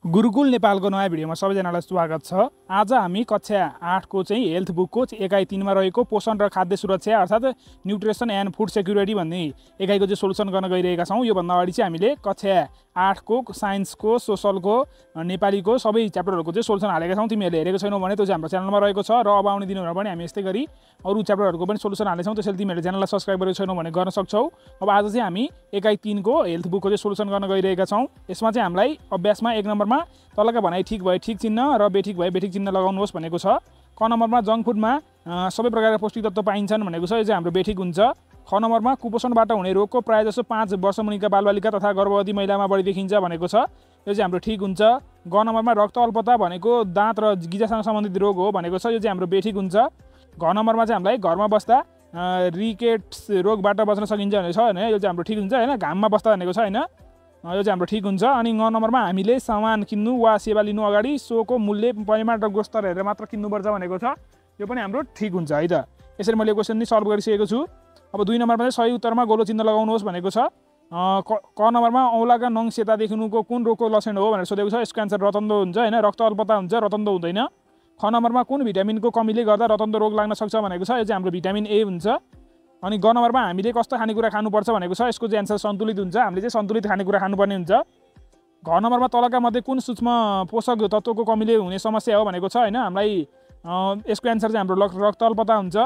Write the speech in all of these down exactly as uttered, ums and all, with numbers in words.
गुरुकुल नेपालको नयाँ भिडियोमा सबैजनालाई स्वागत छ। आज हामी कक्षा आठ को चाहिँ हेल्थ बुकको एकाइ तीन मा रहेको पोषण र खाद्य सुरक्षा अर्थात् न्युट्रिसन एन्ड फुड सेक्युरिटी भन्ने एकाइको चाहिँ सोलुसन गर्न गइरहेका छौँ। योभन्दा अगाडि चाहिँ हामीले कक्षा आठ को साइन्सको, सोसलको, नेपालीको सबै च्याप्टरहरूको चाहिँ सोलुसन हालेका छौँ। तिमीहरूले हेरेको छैनौ भने त्यो चाहिँ हाम्रो च्यानलमा रहेको छ र अब आउने दिनहरूमा पनि हामी यस्तै गरी अरू च्याप्टरहरूको पनि सोलुसन हालेछौँ। त्यसैले तिमीहरूले च्यानललाई सब्स्क्राइब गरेको छैनौ भने गर्न सक्छौ। अब आज चाहिँ हामी एकाइ तीन को हेल्थ बुकको चाहिँ सोलुसन गर्न गइरहेका छौँ। यसमा चाहिँ हामीलाई अभ्यासमा एक नम्बरमा तलका भनाइ ठिक भए ठिक चिन्ह र बेठिक भए बेठिक चिन्ह लगाउनुहोस् भनेको छ। क नम्बरमा जङ्क फुडमा सबै प्रकारका पौष्टिक तत्त्व पाइन्छन् भनेको छ। यो चाहिँ हाम्रो बेठिक हुन्छ। ख नम्बरमा कुपोषणबाट हुने रोगको प्रायःजसो पाँच वर्ष मुनिका बालबालिका तथा गर्भवती महिलामा बढी देखिन्छ भनेको छ। यो चाहिँ हाम्रो ठिक हुन्छ। ग नम्बरमा रक्त अल्पता भनेको दाँत र गिजासँग सम्बन्धित रोग हो भनेको छ। यो चाहिँ हाम्रो बेठिक हुन्छ। घ नम्बरमा चाहिँ हामीलाई घरमा बस्दा रिकेट्स रोगबाट बच्न सकिन्छ भनेको छ होइन। यो चाहिँ हाम्रो ठिक हुन्छ होइन। घाममा बस्दा भनेको छ होइन। यो चाहिँ हाम्रो ठिक हुन्छ। अनि ग नम्बरमा हामीले सामान किन्नु वा सेवा लिनु अगाडि सोको मूल्य, परिमाण र गुणस्तर हेरेर मात्र किन्नुपर्छ भनेको छ। यो पनि हाम्रो ठिक हुन्छ है त। यसरी मैले क्वेसन नि सल्भ गरिसकेको छु। अब दुई नम्बरमा चाहिँ सही उत्तरमा गोलो चिन्ह लगाउनुहोस् भनेको छ। क नम्बरमा औँलाका नङ सेता देखिनुको कुन रोगको लक्षण हो भनेर सोधेको छ। यसको एन्सर रतन्डो हुन्छ होइन। रक्त अल्पता हुन्छ, रतन्डो हुँदैन। ख नम्बरमा कुन भिटामिनको कमीले गर्दा रतन्डो रोग लाग्न सक्छ भनेको छ। यो चाहिँ हाम्रो भिटामिन ए हुन्छ। अनि ग नम्बरमा हामीले कस्तो खानेकुरा खानुपर्छ भनेको छ। यसको चाहिँ एन्सर सन्तुलित हुन्छ। हामीले चाहिँ सन्तुलित खानेकुरा खानुपर्ने हुन्छ। घ नम्बरमा तलका मध्ये कुन सूक्ष्म पोषक तत्त्वको कमीले हुने समस्या हो भनेको छ होइन। हामीलाई यसको एन्सर चाहिँ हाम्रो रक्त अल्पता हुन्छ।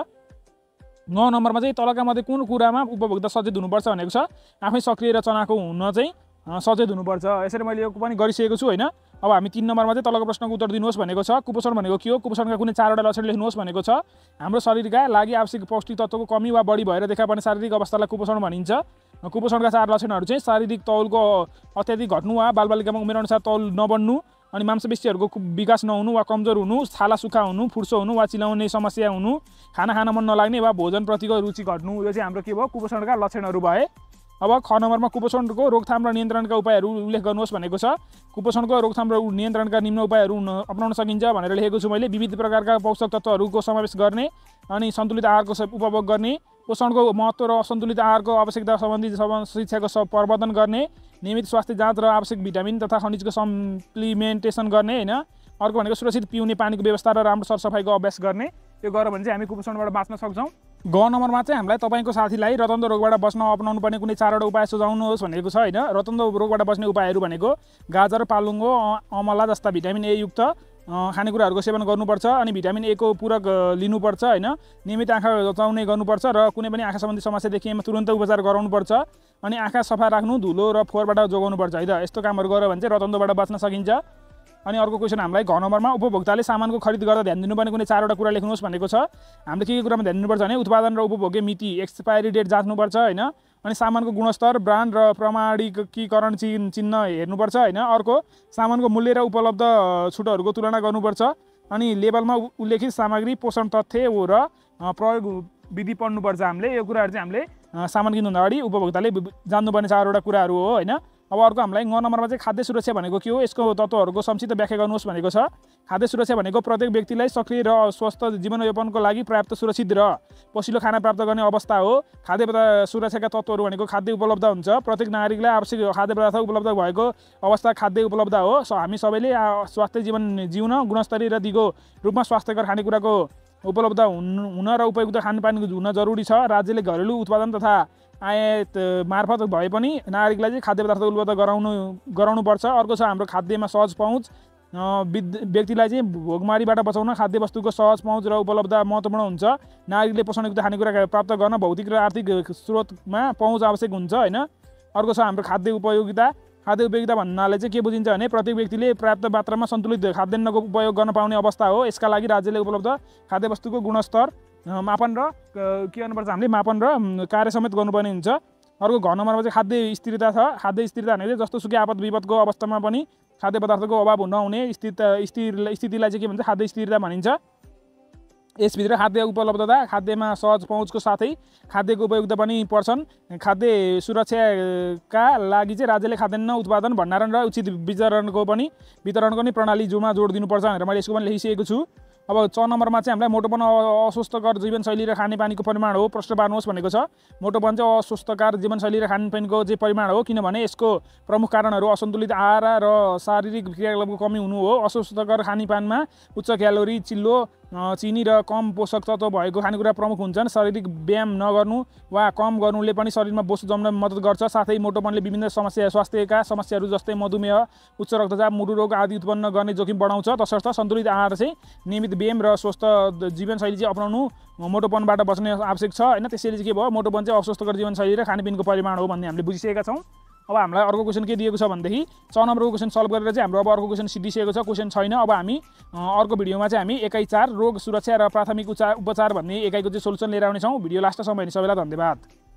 ग नम्बरमा चाहिँ तलका मध्ये कुन कुरामा उपभोक्ता सचेत हुनुपर्छ भनेको छ। आफै सक्रिय र चनाखो हुन चाहिँ सचेत हुनुपर्छ। यसरी मैले यो पनि गरिसकेको छु होइन। अब हामी तीन नम्बरमा चाहिँ तलको प्रश्नको उत्तर दिनुहोस् भनेको छ। कुपोषण भनेको के हो? कुपोषणका कुनै चारवटा लक्षण लेख्नुहोस् भनेको छ। हाम्रो शरीरका लागि आवश्यक पौष्टिक तत्त्वको कमी वा बढी भएर देखा पर्ने शारीरिक अवस्थालाई कुपोषण भनिन्छ। कुपोषणका चार लक्षणहरू चाहिँ शारीरिक तौलको अत्याधिक घट्नु वा बालबालिकामा उमेरअनुसार तौल नबढ्नु, अनि मांसपेशीहरूको विकास नहुनु वा कमजोर हुनु, छाला सुक्खा हुनु, फुर्सो हुनु वा चिलाउने समस्या हुनु, खाना खान मन नलाग्ने वा भोजनप्रतिको रुचि घट्नु। यो चाहिँ हाम्रो के भयो? कुपोषणका लक्षणहरू भए। अब ख नम्बरमा कुपोषणको रोकथाम र नियन्त्रणका उपायहरू उल्लेख गर्नुहोस् भनेको छ। कुपोषणको रोकथाम र नियन्त्रणका निम्न उपायहरू अपनाउन सकिन्छ भनेर लेखेको छु मैले। विविध प्रकारका पोषक तत्त्वहरूको समावेश गर्ने, अनि सन्तुलित आहारको उपभोग गर्ने, पोषणको महत्त्व र सन्तुलित आहारको आवश्यकता सम्बन्धी शिक्षाको प्रवर्धन गर्ने, नियमित स्वास्थ्य जाँच र आवश्यक भिटामिन तथा खनिजको सप्लिमेन्टेसन गर्ने होइन। अर्को भनेको सुरक्षित पिउने पानीको व्यवस्था र राम्रो सरसफाइको अभ्यास गर्ने। यो गर्यो भने चाहिँ हामी कुपोषणबाट बाँच्न सक्छौँ। ग नम्बरमा चाहिँ हामीलाई तपाईँको साथीलाई रतन्डो रोगबाट बस्न अपनाउनु पर्ने कुनै चारवटा उपाय सुझाउनुहोस् भनेको छ होइन। रतन्डो रोगबाट बस्ने उपायहरू भनेको गाजर, पालुङ्गो, अमला जस्ता भिटामिन ए युक्त खानेकुराहरूको सेवन गर्नुपर्छ। अनि भिटामिन ए को पूरक लिनुपर्छ होइन। नियमित आँखा जचाउने गर्नुपर्छ र कुनै पनि आँखा सम्बन्धी समस्या देखिएमा तुरन्त उपचार गराउनुपर्छ। अनि आँखा सफा राख्नु, धुलो र फोहोरबाट जोगाउनुपर्छ है त। यस्तो कामहरू गर्यो भने चाहिँ रतन्डोबाट बाँच्न सकिन्छ। अनि अर्को क्वेसन हामीलाई घ नम्बरमा उपभोक्ताले सामानको खरिद गर्दा ध्यान दिनुपर्ने कुनै चारवटा कुरा लेख्नुहोस् भनेको छ। हामीले के के कुरामा ध्यान दिनुपर्छ भने उत्पादन र उपभोग्य मिति, एक्सपायरी डेट जाँच्नुपर्छ होइन। अनि सामानको गुणस्तर, ब्रान्ड र प्रमाणीकरण चिन्ह हेर्नुपर्छ होइन। अर्को सामानको मूल्य र उपलब्ध छुटहरूको तुलना गर्नुपर्छ। अनि लेबलमा उल्लेखित सामग्री, पोषण तथ्य र प्रयोग विधि पढ्नुपर्छ हामीले। यो कुराहरू चाहिँ हामीले सामान किन्नुभन्दा अगाडि उपभोक्ताले जान्नुपर्ने चारवटा कुराहरू हो होइन। अब अर्को हामीलाई ग नम्बरमा चाहिँ खाद्य सुरक्षा भनेको के हो, यसको तत्त्वहरूको संक्षिप्त व्याख्या गर्नुहोस् भनेको छ। खाद्य सुरक्षा भनेको प्रत्येक व्यक्तिलाई सक्रिय र स्वस्थ जीवनयापनको लागि पर्याप्त सुरक्षित र पोषिलो खाना प्राप्त गर्ने अवस्था हो। खाद्य पदार्थ सुरक्षाका तत्त्वहरू भनेको खाद्य उपलब्ध हुन्छ। प्रत्येक नागरिकलाई आवश्यक खाद्य पदार्थ उपलब्ध भएको अवस्था खाद्य उपलब्ध हो। हामी सबैले स्वास्थ्य जीवन जिउन गुणस्तरीय र दिगो रूपमा स्वास्थ्यकर खानेकुराको उपलब्ध हुन र उपयुक्त खानपान हुन जरुरी छ। राज्यले घरेलु उत्पादन तथा आयात मार्फत भए पनि नागरिकलाई चाहिँ खाद्य पदार्थ उपलब्ध गराउनु गराउनुपर्छ। अर्को छ हाम्रो खाद्यमा सहज पहुँच। व्यक्तिलाई चाहिँ भोकमारीबाट बचाउन खाद्य वस्तुको सहज पहुँच र उपलब्ध महत्त्वपूर्ण हुन्छ। नागरिकले पोषणयुक्त खानेकुरा प्राप्त गर्न भौतिक र आर्थिक स्रोतमा पहुँच आवश्यक हुन्छ होइन। अर्को छ हाम्रो खाद्य उपयोगिता। खाद्य उपयोगिता भन्नाले चाहिँ के बुझिन्छ भने प्रत्येक व्यक्तिले पर्याप्त मात्रामा सन्तुलित खाद्यान्नको उपयोग गर्न पाउने अवस्था हो। यसका लागि राज्यले उपलब्ध खाद्यवस्तुको गुणस्तर मापन र के गर्नुपर्छ हामीले मापन र कार्य समेत गर्नुपर्ने हुन्छ। अर्को घ नम्बरमा चाहिँ खाद्य स्थिरता छ। खाद्य स्थिरता भनेको जस्तो सुकै आपद विपदको अवस्थामा पनि खाद्य पदार्थको अभाव नहुने स्थिरता स्थिर स्थितिलाई चाहिँ के भन्छ? खाद्य स्थिरता भनिन्छ। यसभित्र खाद्य उपलब्धता, खाद्यमा सहज पहुँचको साथै खाद्यको उपयुक्तता पनि पर्छन्। खाद्य सुरक्षाका लागि चाहिँ राज्यले खाद्यान्न उत्पादन, भण्डारण र उचित वितरणको पनि वितरणको पनि प्रणाली जोमा जोड दिनुपर्छ भनेर मैले यसको पनि लेखिसकेको छु। अब च नम्बरमा चाहिँ हामीलाई मोटोपन अस्वस्थकर जीवनशैली र खानेपानीको परिमाण हो प्रश्न पार्नुहोस् भनेको छ। मोटोपन चाहिँ अस्वस्थकर जीवनशैली र खानपानको चाहिँ परिमाण हो, किनभने यसको प्रमुख कारणहरू असन्तुलित आहार र शारीरिक क्रियाकलापको कमी हुनु हो। अस्वस्थकर खानेपानमा उच्च क्यालोरी, चिल्लो, चिनी र कम पोषक तत्त्व भएको खानेकुरा प्रमुख हुन्छन्। शारीरिक व्यायाम नगर्नु वा कम गर्नुले पनि शरीरमा बोसो जम्न मद्दत गर्छ। साथै मोटोपनले विभिन्न समस्या स्वास्थ्यका समस्याहरू जस्तै मधुमेह, उच्च रक्तचाप, मुटु रोग आदि उत्पन्न गर्ने जोखिम बढाउँछ। तसर्थ सन्तुलित आहार चाहिँ नियमित व्यायाम र स्वस्थ जीवनशैली चाहिँ अपनाउनु मोटोपनबाट बच्ने आवश्यक छ हैन। त्यसैले चाहिँ के भयो, मोटोपन चाहिँ अस्वस्थकर जीवनशैली र खानपिनको परिमाण हो भन्ने हामीले बुझिसकेका छौँ। अब हामीलाई अर्को क्वेसन के दिएको छ भनेदेखि छ नम्बरको क्वेसन सल्भ गरेर चाहिँ हाम्रो अब अर्को क्वेसन सिद्धिसकेको छ, क्वेसन छैन। अब हामी अर्को भिडियोमा चाहिँ हामी एकाइ चार रोग सुरक्षा र प्राथमिक उपचार उपचार भन्ने एकाइको चाहिँ सोल्युसन लिएर आउनेछौँ। भिडियो लास्टसम्म हेर्ने सबैलाई धन्यवाद।